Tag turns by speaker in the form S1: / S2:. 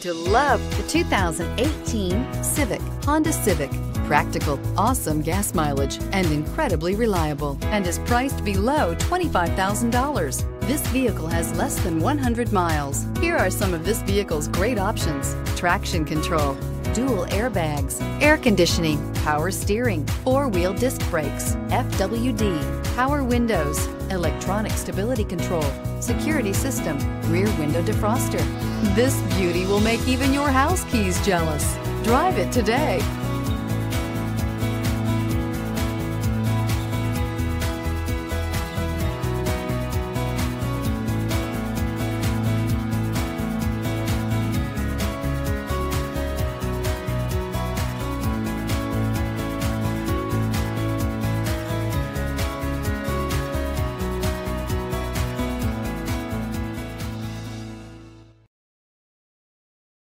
S1: To love the 2018 Civic, Honda Civic. Practical, awesome gas mileage, and incredibly reliable, and is priced below $25,000. This vehicle has less than 100 miles. Here are some of this vehicle's great options: traction control, dual airbags, air conditioning, power steering, four-wheel disc brakes, FWD, power windows, electronic stability control, security system, rear window defroster. This beauty will make even your house keys jealous. Drive it today.